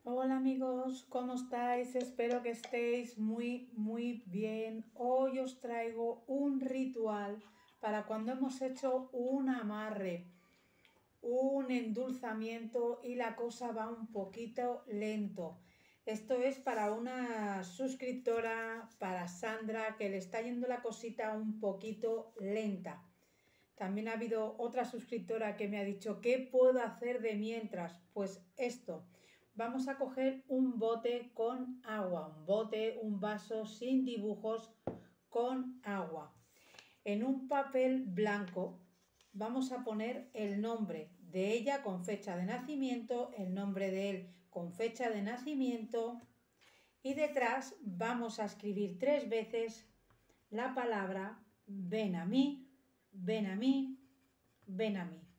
Hola amigos, ¿cómo estáis? Espero que estéis muy bien. Hoy os traigo un ritual para cuando hemos hecho un amarre, un endulzamiento y la cosa va un poquito lento. Esto es para una suscriptora, para Sandra, que le está yendo la cosita un poquito lenta. También ha habido otra suscriptora que me ha dicho, ¿qué puedo hacer de mientras? Pues esto. Vamos a coger un bote con agua, un vaso sin dibujos con agua. En un papel blanco vamos a poner el nombre de ella con fecha de nacimiento, el nombre de él con fecha de nacimiento y detrás vamos a escribir 3 veces la palabra ven a mí, ven a mí, ven a mí.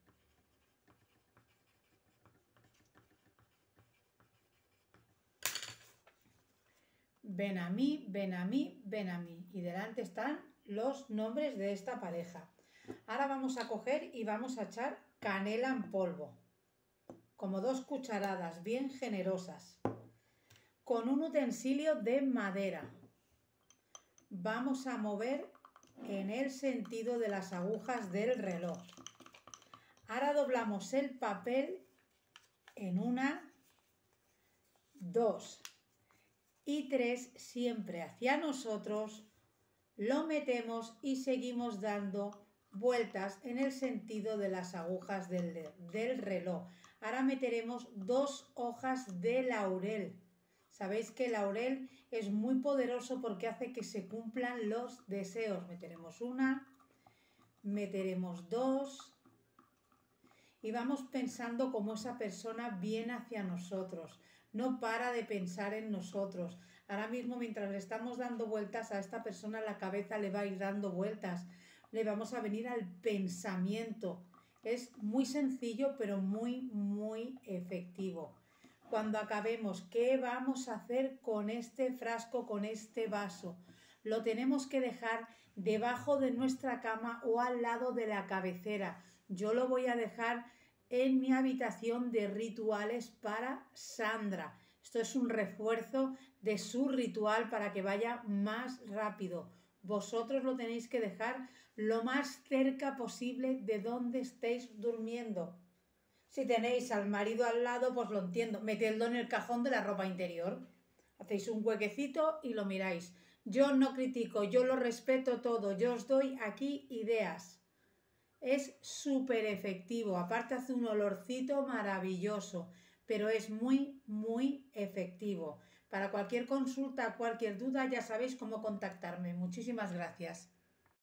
Ven a mí, ven a mí, ven a mí. Y delante están los nombres de esta pareja. Ahora vamos a coger y vamos a echar canela en polvo. Como 2 cucharadas bien generosas. Con un utensilio de madera. Vamos a mover en el sentido de las agujas del reloj. Ahora doblamos el papel en 1, 2 y 3 siempre hacia nosotros, lo metemos y seguimos dando vueltas en el sentido de las agujas del reloj. Ahora meteremos 2 hojas de laurel. Sabéis que el laurel es muy poderoso porque hace que se cumplan los deseos. Meteremos 1, meteremos 2 y vamos pensando cómo esa persona viene hacia nosotros. No para de pensar en nosotros. Ahora mismo, mientras le estamos dando vueltas a esta persona, la cabeza le va a ir dando vueltas. Le vamos a venir al pensamiento. Es muy sencillo, pero muy efectivo. Cuando acabemos, ¿qué vamos a hacer con este frasco, con este vaso? Lo tenemos que dejar debajo de nuestra cama o al lado de la cabecera. Yo lo voy a dejar en mi habitación de rituales para Sandra. Esto es un refuerzo de su ritual para que vaya más rápido. Vosotros lo tenéis que dejar lo más cerca posible de donde estéis durmiendo. Si tenéis al marido al lado, pues lo entiendo. Metedlo en el cajón de la ropa interior. Hacéis un huequecito y lo miráis. Yo no critico, yo lo respeto todo. Yo os doy aquí ideas. Es súper efectivo. Aparte hace un olorcito maravilloso. Pero es muy efectivo. Para cualquier consulta, cualquier duda, ya sabéis cómo contactarme. Muchísimas gracias.